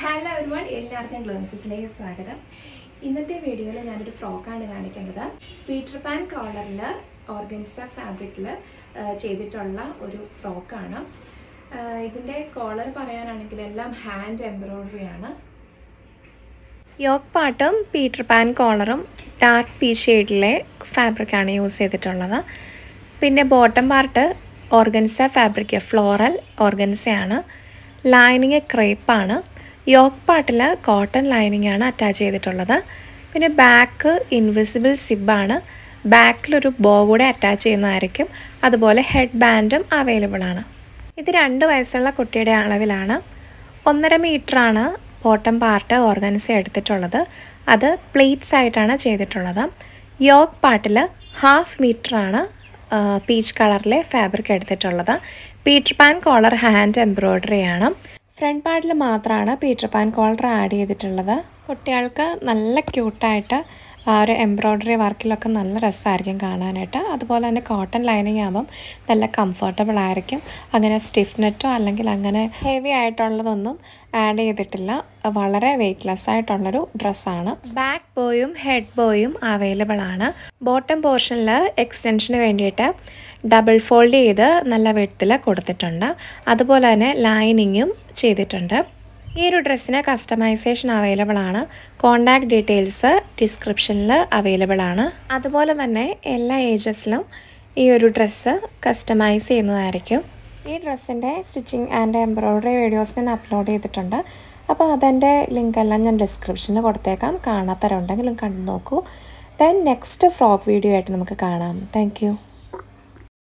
Hello everyone, എല്ലാവർക്കും ഗ്ലോൻസിലേക്ക് സ്വാഗതം. ഇന്നത്തെ വീഡിയോയിൽ ഞാനൊരു ഫ്രോക്കാണ് കാണിക്കുന്നത്. പീറ്റർപാൻ കോളറിൽ ഓർഗൻസ ഫാബ്രിക്കിൽ ചെയ്തിട്ടുള്ള ഒരു ഫ്രോക്കാണ്. ഇതിൻ്റെ കോളർ പറയാനാണെങ്കിൽ എല്ലാം ഹാൻഡ് എംബ്രോയിഡറി ആണ്. യോക്ക് പാർട്ടും പീറ്റർപാൻ കോളറും ഡാർക്ക് പീ ഷെയ്ഡിലെ ഫാബ്രിക്കാണ് യൂസ് ചെയ്തിട്ടുള്ളത്. പിന്നെ bottom part organza fabric floral ഓർഗൻസയാണ്. ലൈനിങ് ക്രേപ്പാണ്. യോക്ക് പാർട്ടിൽ കോട്ടൺ ലൈനിങ് ആണ് അറ്റാച്ച് ചെയ്തിട്ടുള്ളത്. പിന്നെ ബാക്ക് ഇൻവിസിബിൾ സിബാണ്. ബാക്കിലൊരു ബോ കൂടെ അറ്റാച്ച് ചെയ്യുന്നതായിരിക്കും. അതുപോലെ ഹെഡ് ബാൻഡും അവൈലബിൾ ആണ്. ഇത് 2 വയസ്സുള്ള കുട്ടിയുടെ അളവിലാണ്. 1.5 മീറ്ററാണ് ബോട്ടം പാർട്ട് ഓർഗൻസ എടുത്തിട്ടുള്ളത്. അത് പ്ലീറ്റ്സ് ആയിട്ടാണ് ചെയ്തിട്ടുള്ളത്. യോക്ക് പാർട്ടിൽ 1/2 മീറ്ററാണ് പീച്ച് കളറിലെ ഫാബ്രിക് എടുത്തിട്ടുള്ളത്. പീറ്റർപാൻ കോളർ ഹാൻഡ് എംബ്രോയിഡറി ആണ്. ഫ്രണ്ട് പാർട്ടിൽ മാത്രമാണ് പീറ്റർപാൻ കോളർ ആഡ് ചെയ്തിട്ടുള്ളത്. കുട്ടികൾക്ക് നല്ല ക്യൂട്ടായിട്ട് ഒരു എംബ്രോയിഡറി വർക്കിലൊക്കെ നല്ല രസമായിരിക്കും കാണാനായിട്ട്. അതുപോലെ തന്നെ കോട്ടൺ ലൈനിങ് ആകുമ്പം നല്ല കംഫർട്ടബിൾ ആയിരിക്കും. അങ്ങനെ സ്റ്റിഫ് നെറ്റോ അല്ലെങ്കിൽ അങ്ങനെ ഹെവി ആയിട്ടുള്ളതൊന്നും ആഡ് ചെയ്തിട്ടില്ല. വളരെ വെയ്റ്റ്ലെസ് ആയിട്ടുള്ളൊരു ഡ്രസ്സാണ്. ബാക്ക് ബോയും ഹെഡ് ബോയും അവൈലബിൾ ആണ്. ബോട്ടം പോർഷനിൽ എക്സ്റ്റൻഷന് വേണ്ടിയിട്ട് ഡബിൾ ഫോൾഡ് ചെയ്ത് നല്ല വിഡ്ത്തിൽ കൊടുത്തിട്ടുണ്ട്. അതുപോലെ തന്നെ ലൈനിങ്ങും ചെയ്തിട്ടുണ്ട്. ഈ ഒരു ഡ്രസ്സിന് കസ്റ്റമൈസേഷൻ അവൈലബിൾ ആണ്. കോൺടാക്ട് ഡീറ്റെയിൽസ് ഡിസ്ക്രിപ്ഷനിൽ അവൈലബിൾ ആണ്. അതുപോലെ തന്നെ എല്ലാ ഏജസിലും ഈ ഒരു ഡ്രസ്സ് കസ്റ്റമൈസ് ചെയ്യുന്നതായിരിക്കും. ഈ ഡ്രസ്സിൻ്റെ സ്റ്റിച്ചിങ് ആൻഡ് എംബ്രോയിഡറി വീഡിയോസ് ഞാൻ അപ്ലോഡ് ചെയ്തിട്ടുണ്ട്. അപ്പോൾ അതിൻ്റെ ലിങ്കെല്ലാം ഞാൻ ഡിസ്ക്രിപ്ഷനിൽ കൊടുത്തേക്കാം. കാണാത്തവരുണ്ടെങ്കിലും കണ്ടു നോക്കൂ. ദെൻ നെക്സ്റ്റ് ഫ്രോക്ക് വീഡിയോ ആയിട്ട് നമുക്ക് കാണാം. താങ്ക്